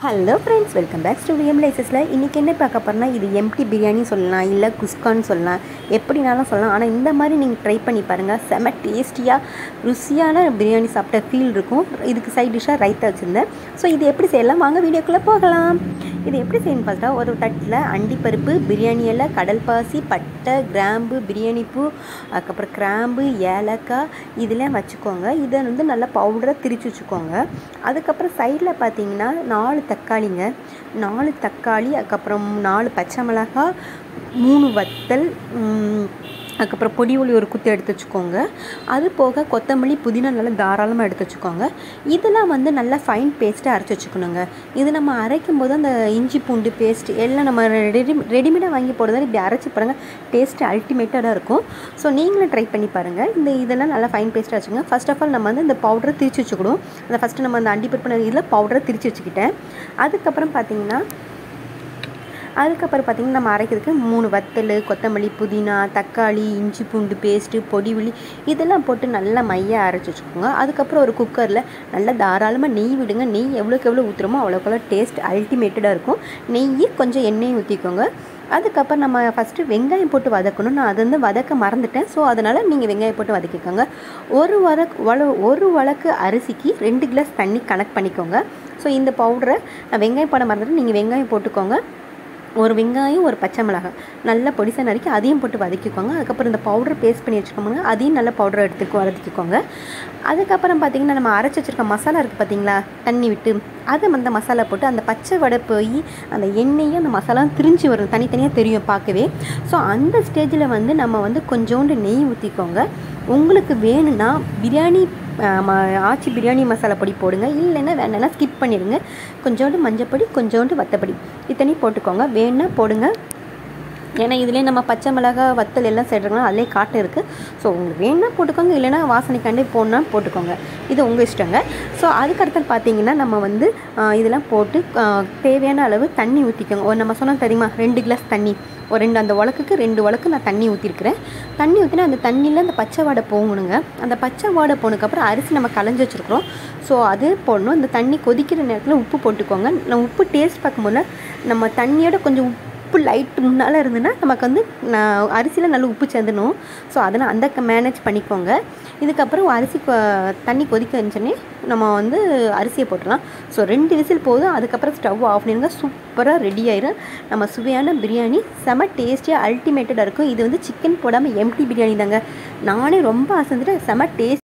Hello friends, welcome back to VM லைசஸில். இன்றைக்கி என்ன பார்க்க போகிறோன்னா, இது எம்டி பிரியாணி சொல்லலாம், இல்லை குஸ்கான்னு சொல்லலாம், எப்படினாலும் சொல்லலாம். ஆனால் இந்த மாதிரி நீங்கள் ட்ரை பண்ணி பாருங்கள். செம டேஸ்டியாக ருசியான பிரியாணி சாப்பிட்ட ஃபீல் இருக்கும். இதுக்கு சைட் டிஷ்ஷாக ரைத்தா வச்சுருந்தேன். ஸோ இது எப்படி செய்யலாம், வாங்க வீடியோக்குள்ளே போகலாம். இது எப்படி செய்யணும் பார்த்தா, ஒரு தட்டில் அண்டிப்பருப்பு, பிரியாணி இலை, கடல் பாசி, பட்டை, கிராம்பு, பிரியாணி பூ, அதுக்கப்புறம் கிராம்பு, ஏலக்காய் இதெல்லாம் வச்சுக்கோங்க. இதை வந்து நல்லா பவுடரை திரித்து வச்சுக்கோங்க. அதுக்கப்புறம் சைடில் பார்த்தீங்கன்னா 4 தக்காளிங்க, 4 தக்காளி, அதுக்கப்புறம் 4 பச்சை மிளகாய், 3 வத்தல், அதுக்கப்புறம் பொடி ஒளி ஒரு குத்து எடுத்து வச்சுக்கோங்க. அது போக கொத்தமல்லி, புதினா நல்லா தாராளமாக எடுத்து வச்சுக்கோங்க. இதெல்லாம் வந்து நல்லா ஃபைன் பேஸ்ட்டாக அரைச்சி வச்சுக்கணுங்க. இது நம்ம அரைக்கும் போது அந்த இஞ்சி பூண்டு பேஸ்ட் எல்லாம் நம்ம ரெடிமேடாக வாங்கி போடுறதால இப்படி அரைச்சி பாருங்கள், டேஸ்ட்டு அல்டிமேட்டாக இருக்கும். ஸோ நீங்களும் ட்ரை பண்ணி பாருங்கள். இதெல்லாம் நல்லா ஃபைன் பேஸ்ட்டாக வச்சுக்கோங்க. ஃபர்ஸ்ட் ஆஃப் ஆல் நம்ம வந்து இந்த பவுடரை திரிச்சு வச்சுக்கணும். அந்த ஃபஸ்ட்டு நம்ம அந்த அண்டிப்பருப்பு இதில் பவுடரை திரிச்சு வச்சுக்கிட்டேன். அதுக்கப்புறம் பார்த்திங்கன்னா நம்ம அரைக்கிறதுக்கு 3 வத்தல், கொத்தமல்லி, புதினா, தக்காளி, இஞ்சி பூண்டு பேஸ்ட்டு, பொடி உள்ளி இதெல்லாம் போட்டு நல்லா மையாக அரைச்சி வச்சுக்கோங்க. அதுக்கப்புறம் ஒரு குக்கரில் நல்லா தாராளமாக நெய் விடுங்க. நெய் எவ்வளோக்கு எவ்வளோ ஊற்றுறோமோ அவ்வளோக்கு டேஸ்ட் அல்டிமேட்டடாக இருக்கும். நெய் கொஞ்சம் எண்ணெயும் ஊற்றிக்கோங்க. அதுக்கப்புறம் நம்ம ஃபஸ்ட்டு வெங்காயம் போட்டு வதக்கணும். நான் அதை வந்து வதக்க மறந்துட்டேன். ஸோ அதனால் நீங்கள் வெங்காயம் போட்டு வதக்கிக்கோங்க. ஒரு வழக்கு அரிசிக்கு 2 கிளாஸ் தண்ணி கனெக்ட் பண்ணிக்கோங்க. ஸோ இந்த பவுடரை நான் வெங்காயம் போட மறந்துட்டு நீங்கள் வெங்காயம் போட்டுக்கோங்க. ஒரு வெங்காயம், ஒரு பச்சை மிளகாய் நல்லா பொடிசா நறுக்கி அதையும் போட்டு வதக்கிக்கோங்க. அதுக்கப்புறம் இந்த பவுடர் பேஸ்ட் பண்ணி வச்சுக்கோங்க, அதையும் நல்லா பவுடர் எடுத்து வதக்கிக்கோங்க. அதுக்கப்புறம் பார்த்திங்கன்னா நம்ம அரைச்சி வச்சுருக்க மசாலா இருக்குது பார்த்திங்களா, தண்ணி விட்டு அதை அந்த மசாலா போட்டு அந்த பச்சை வடை போய் அந்த எண்ணெயும் அந்த மசாலாவும் திரிஞ்சு வரும், தனித்தனியாக தெரியும் பார்க்கவே. ஸோ அந்த ஸ்டேஜில் வந்து நம்ம வந்து கொஞ்சோண்டு நெய் ஊற்றிக்கோங்க. உங்களுக்கு வேணும்னா பிரியாணி ஆச்சி பிரியாணி மசாலா பொடி போடுங்க, இல்லைன்னா வேணும்னா ஸ்கிப் பண்ணிடுங்க. கொஞ்சோண்டு மஞ்சப்பொடி, கொஞ்சோண்டு வத்தப்பொடி இத்தனையும் போட்டுக்கோங்க. வேணுன்னா போடுங்க. ஏன்னா இதுலேயே நம்ம பச்சை மிளகாய், வத்தல் எல்லாம் சேர்த்துருக்கோம், அதிலே காட்டு இருக்குது. ஸோ உங்களுக்கு வேணுன்னா போட்டுக்கோங்க, இல்லைனா வாசனைக்காண்டி போடணுன்னா போட்டுக்கோங்க. இது உங்கள் இஷ்டங்க. ஸோ அதுக்கடுத்து பார்த்தீங்கன்னா நம்ம வந்து இதெல்லாம் போட்டு தேவையான அளவு தண்ணி ஊற்றிக்கோங்க. நம்ம சொன்னால் தெரியுமா, 2 கிளாஸ் தண்ணி, ஒரு 2 அந்த உலக்குக்கு 2 உலக்கு நான் தண்ணி ஊற்றிருக்கிறேன். தண்ணி ஊற்றினா அந்த தண்ணியில் அந்த பச்சை வாடை போகணுங்க. அந்த பச்சை வாடை போனதுக்கப்புறம் அரிசி நம்ம களைஞ்சி வச்சுருக்குறோம். ஸோ அது போடணும். அந்த தண்ணி கொதிக்கிற நேரத்தில் உப்பு போட்டுக்கோங்க. நம்ம உப்பு டேஸ்ட் பார்க்கும்போது நம்ம தண்ணியோட கொஞ்சம் உப்பு லைட் முன்னால் இருந்துன்னா நமக்கு வந்து அரிசியில் நல்ல உப்பு சேர்ந்துடும். ஸோ அதனால் அந்த மேனேஜ் பண்ணிக்கோங்க. இதுக்கப்புறம் அரிசி தண்ணி கொதிக்க வச்சோன்னே நம்ம வந்து அரிசியை போட்டுடலாம். ஸோ 2 விசில் போதும். அதுக்கப்புறம் ஸ்டவ் ஆஃப் பண்ணிடுங்க. சூப்பராக ரெடி ஆயிரும் நம்ம சுவையான பிரியாணி. செம டேஸ்டியாக அல்டிமேட்டடாக இருக்கும். இது வந்து சிக்கன் போடாமல் எம்டி பிரியாணி தாங்க. நானே ரொம்ப ஆசைந்துட்டு செம டேஸ்ட்